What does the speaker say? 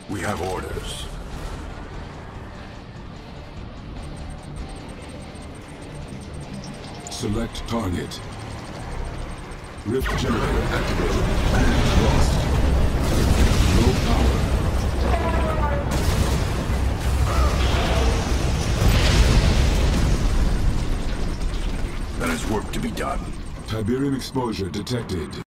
We have orders. Select target. Rift generator activated. Lost. Low power. There is work to be done. Tiberium exposure detected.